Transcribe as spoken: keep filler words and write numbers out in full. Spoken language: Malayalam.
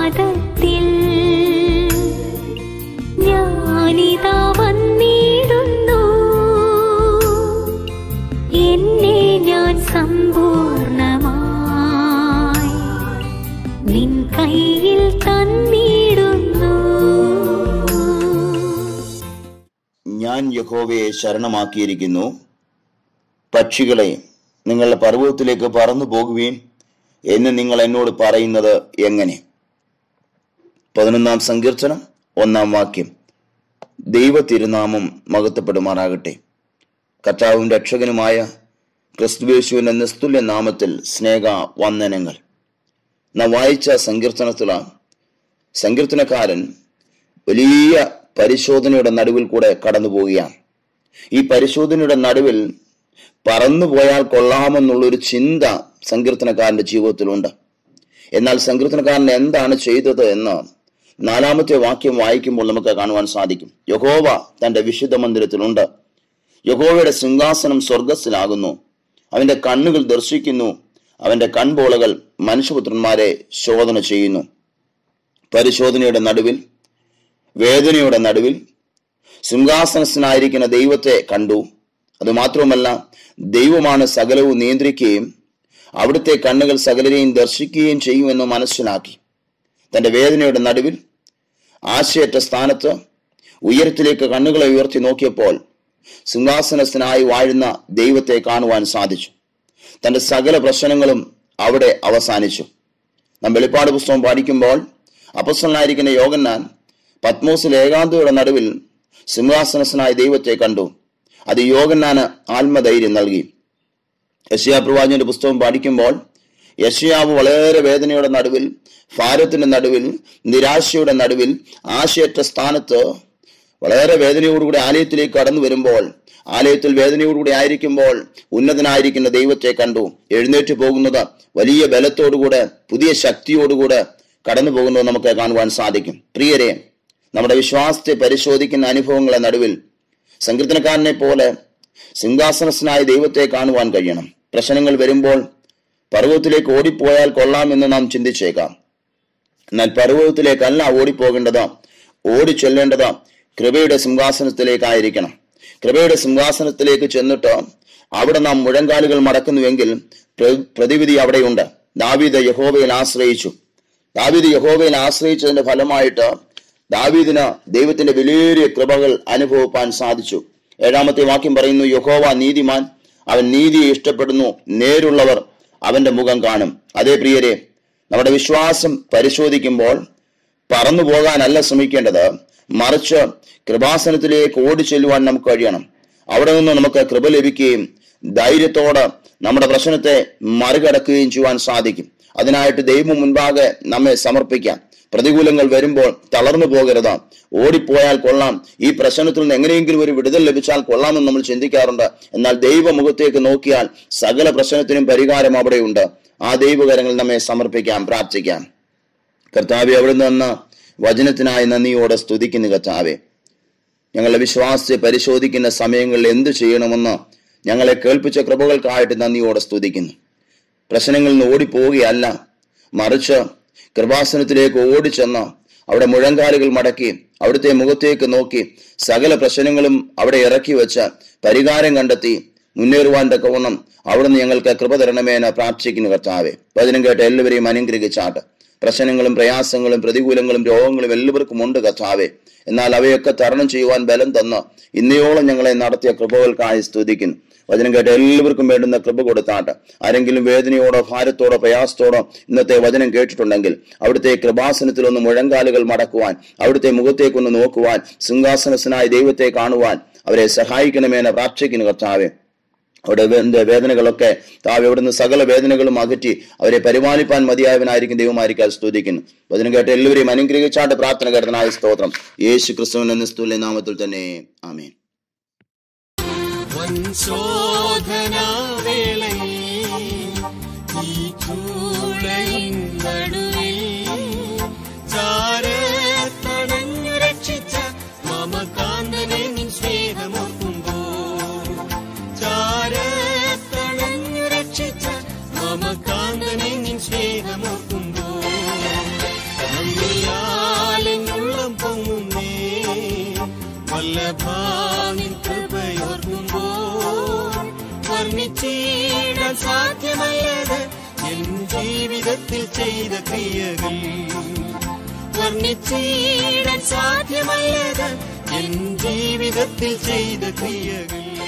പാദത്തിൽ ഞാനിതാ വന്നിടുന്നു. എന്നെ ഞാൻ സമ്പൂർണമായി നിൻ കയ്യിൽ തന്നിടുന്നു. ഞാൻ യഹോവയെ ശരണമാക്കിയിരിക്കുന്നു. പക്ഷികളെ, നിങ്ങളുടെ പർവ്വതത്തിലേക്ക് പറന്നു പോകുവീൻ എന്ന് നിങ്ങൾ എന്നോട് പറയുന്നത് എങ്ങനെ? പതിനൊന്നാം സങ്കീർത്തനം ഒന്നാം വാക്യം. ദൈവ തിരുനാമം മഹത്വപ്പെടുമാറാകട്ടെ. കർത്താവും രക്ഷകനുമായ ക്രിസ്തുയേശുവിന്റെ നിസ്തുല്യ നാമത്തിൽ സ്നേഹ വന്ദനങ്ങൾ. നാം വായിച്ച സങ്കീർത്തനത്തിലാണ് സങ്കീർത്തനക്കാരൻ വലിയ പരിശോധനയുടെ നടുവിൽ കൂടെ കടന്നു പോവുകയാണ്. ഈ പരിശോധനയുടെ നടുവിൽ പറന്നു പോയാൽ കൊള്ളാമെന്നുള്ളൊരു ചിന്ത സങ്കീർത്തനക്കാരന്റെ ജീവിതത്തിലുണ്ട്. എന്നാൽ സങ്കീർത്തനക്കാരൻ എന്താണ് ചെയ്തത് എന്ന് നാലാമത്തെ വാക്യം വായിക്കുമ്പോൾ നമുക്ക് കാണുവാൻ സാധിക്കും. യഹോവ തന്റെ വിശുദ്ധ മന്ദിരത്തിലുണ്ട്. യഹോവയുടെ സിംഹാസനം സ്വർഗത്തിലാകുന്നു. അവന്റെ കണ്ണുകൾ ദർശിക്കുന്നു. അവന്റെ കൺപോളകൾ മനുഷ്യപുത്രന്മാരെ ശോധന ചെയ്യുന്നു. പരിശോധനയുടെ നടുവിൽ, വേദനയുടെ നടുവിൽ സിംഹാസനസ്ഥനായിരിക്കുന്ന ദൈവത്തെ കണ്ടു. അതുമാത്രവുമല്ല, ദൈവമാണ് സകലവും നിയന്ത്രിക്കുകയും അവിടുത്തെ കണ്ണുകൾ സകലരെയും ദർശിക്കുകയും ചെയ്യുമെന്ന് മനസ്സിലാക്കി. തന്റെ വേദനയുടെ നടുവിൽ ആശയറ്റ സ്ഥാനത്ത് ഉയരത്തിലേക്ക് കണ്ണുകളെ ഉയർത്തി നോക്കിയപ്പോൾ സിംഹാസനസ്ഥനായി വാഴുന്ന ദൈവത്തെ കാണുവാൻ സാധിച്ചു. തന്റെ സകല പ്രശ്നങ്ങളും അവിടെ അവസാനിച്ചു. നാം വെളിപ്പാട് പുസ്തകം പഠിക്കുമ്പോൾ അപ്പോസ്തലനായിരിക്കുന്ന യോഹന്നാൻ പത്മോസിൽ ഏകാന്തയുടെ നടുവിൽ സിംഹാസനസ്ഥനായ ദൈവത്തെ കണ്ടു. അത് യോഹന്നാന് ആത്മധൈര്യം നൽകി. യെശയ്യാ പ്രവാചകന്റെ പുസ്തകം പഠിക്കുമ്പോൾ യെശയ്യാവ് വളരെ വേദനയുടെ നടുവിൽ, ഭാരത്തിന്റെ നടുവിൽ, നിരാശയുടെ നടുവിൽ, ആശയറ്റ സ്ഥാനത്ത് വളരെ വേദനയോടുകൂടി ആലയത്തിലേക്ക് കടന്നു വരുമ്പോൾ, ആലയത്തിൽ വേദനയോടുകൂടി ആയിരിക്കുമ്പോൾ ഉന്നതനായിരിക്കുന്ന ദൈവത്തെ കണ്ടു. എഴുന്നേറ്റ് പോകുന്നത് വലിയ ബലത്തോടുകൂടെ, പുതിയ ശക്തിയോടുകൂടെ കടന്നു പോകുന്നത് നമുക്ക് കാണുവാൻ സാധിക്കും. പ്രിയരെ, നമ്മുടെ വിശ്വാസത്തെ പരിശോധിക്കുന്ന അനുഭവങ്ങളെ നടുവിൽ സങ്കീർത്തനക്കാരനെ പോലെ സിംഹാസനസ്ഥനായ ദൈവത്തെ കാണുവാൻ കഴിയണം. പ്രശ്നങ്ങൾ വരുമ്പോൾ പർവ്വതത്തിലേക്ക് ഓടിപ്പോയാൽ കൊള്ളാമെന്ന് നാം ചിന്തിച്ചേക്കാം. എന്നാൽ പർവ്വതത്തിലേക്കല്ല ഓടിപ്പോകേണ്ടത്, ഓടി ചെല്ലേണ്ടത് കൃപയുടെ സിംഹാസനത്തിലേക്കായിരിക്കണം. കൃപയുടെ സിംഹാസനത്തിലേക്ക് ചെന്നിട്ട് അവിടെ നാം മുഴങ്കാലുകൾ മടക്കുന്നുവെങ്കിൽ പ്രതിവിധി അവിടെയുണ്ട്. ദാവീദ് യഹോവയിൽ ആശ്രയിച്ചു. ദാവീദ് യഹോവയിൽ ആശ്രയിച്ചതിന്റെ ഫലമായിട്ട് ദാവീദിന് ദൈവത്തിന്റെ വിലയേറിയ കൃപകൾ അനുഭവിപ്പാൻ സാധിച്ചു. ഏഴാമത്തെ വാക്യം പറയുന്നു, യഹോവ നീതിമാൻ, അവൻ നീതിയെ ഇഷ്ടപ്പെടുന്നു, നേരുള്ളവർ അവന്റെ മുഖം കാണും. അതേ പ്രിയരെ, നമ്മുടെ വിശ്വാസം പരിശോധിക്കുമ്പോൾ പറന്നു പോകാനല്ല ശ്രമിക്കേണ്ടത്, മറിച്ച് കൃപാസനത്തിലേക്ക് ഓടി ചെല്ലുവാൻ നമുക്ക് കഴിയണം. അവിടെ നിന്ന് നമുക്ക് കൃപ ലഭിക്കുകയും ധൈര്യത്തോടെ നമ്മുടെ പ്രശ്നത്തെ മറികടക്കുകയും ചെയ്യുവാൻ സാധിക്കും. അതിനായിട്ട് ദൈവം മുൻപാകെ നമ്മെ സമർപ്പിക്കാം. പ്രതികൂലങ്ങൾ വരുമ്പോൾ തളർന്നു പോകരുത്. ഓടിപ്പോയാൽ കൊള്ളാം, ഈ പ്രശ്നത്തിൽ നിന്ന് എങ്ങനെയെങ്കിലും ഒരു വിടുതൽ ലഭിച്ചാൽ കൊള്ളാമെന്ന് നമ്മൾ ചിന്തിക്കാറുണ്ട്. എന്നാൽ ദൈവമുഖത്തേക്ക് നോക്കിയാൽ സകല പ്രശ്നത്തിനും പരിഹാരം അവിടെയുണ്ട്. ആ ദൈവകരങ്ങൾ നമ്മെ സമർപ്പിക്കാം, പ്രാർത്ഥിക്കാം. കർത്താവെ, അവിടുന്ന് വന്ന വചനത്തിനായി നന്ദിയോടെ സ്തുതിക്കുന്നു. കർത്താവെ, ഞങ്ങളുടെ വിശ്വാസത്തെ പരിശോധിക്കുന്ന സമയങ്ങളിൽ എന്ത് ചെയ്യണമെന്ന് ഞങ്ങളെ കേൾപ്പിച്ച കൃപകൾക്കായിട്ട് നന്ദിയോടെ സ്തുതിക്കുന്നു. പ്രശ്നങ്ങളിൽ നിന്ന് ഓടിപ്പോവുകയല്ല, മറിച്ച് കൃപാസനത്തിലേക്ക് ഓടിച്ചെന്ന് അവിടെ മുഴങ്കാലുകൾ മടക്കി അവിടുത്തെ മുഖത്തേക്ക് നോക്കി സകല പ്രശ്നങ്ങളും അവിടെ ഇറക്കി വെച്ച് പരിഹാരം കണ്ടെത്തി മുന്നേറുവാൻ തക്കവണ്ണം അവിടുന്ന് ഞങ്ങൾക്ക് കൃപ തരണമേന്ന് പ്രാർത്ഥിക്കുന്നു. കർത്താവെ, വചനം കേട്ട എല്ലാവരെയും അനുഗ്രഹിച്ചാട്ട്. പ്രശ്നങ്ങളും പ്രയാസങ്ങളും പ്രതികൂലങ്ങളും രോഗങ്ങളും എല്ലാവർക്കും ഉണ്ട് കർത്താവെ. എന്നാൽ അവയൊക്കെ തരണം ചെയ്യുവാൻ ബലം തന്ന് ഇന്നയോളം ഞങ്ങളെ നടത്തിയ കൃപകൾക്കായി സ്തുതിക്കുന്നു. വചനം കേട്ട എല്ലാവർക്കും വേണ്ടുന്ന കൃപ കൊടുത്താട്ട്. ആരെങ്കിലും വേദനയോടോ ഭാരത്തോടോ പ്രയാസത്തോടോ ഇന്നത്തെ വചനം കേട്ടിട്ടുണ്ടെങ്കിൽ അവിടുത്തെ കൃപാസനത്തിൽ ഒന്ന് മുഴങ്കാലുകൾ മടക്കുവാൻ, അവിടുത്തെ മുഖത്തേക്കൊന്ന് നോക്കുവാൻ, സിംഹാസനസ്ഥനായ ദൈവത്തെ കാണുവാൻ അവരെ സഹായിക്കണമെന്ന് പ്രാർത്ഥിക്കുന്നു. കർത്താവെ, അവിടെ വേദനകളൊക്കെ താവെ അവിടുന്ന് സകല വേദനകളും അകറ്റി അവരെ പരിപാലിപ്പാൻ മതിയായവനായിരിക്കും ദൈവമായിരിക്കാൻ സ്തുതിക്കുന്നു. വചനം കേട്ട എല്ലാവരെയും അനുഗ്രഹിച്ചാട്ട് പ്രാർത്ഥന കേട്ടനായ സ്തോത്രം. യേശു ക്രിസ്തുവിന്റെ നിസ്തുല്യ നാമത്തിൽ തന്നെ, ആമേൻ. മമകാന്തനെ നിൻ സ്നേഹമോർക്കുമ്പോൾ വല്ലഭാവിൻ കൃപയോർക്കുമ്പോൾ വർണ്ണിച്ചിടാൻ സാധ്യമല്ലത് എൻ ജീവിതത്തിൽ ചെയ്ത ക്രിയകൾ. വർണ്ണിച്ചിടാൻ സാധ്യമല്ലത് എൻ ജീവിതത്തിൽ ചെയ്ത ക്രിയകൾ.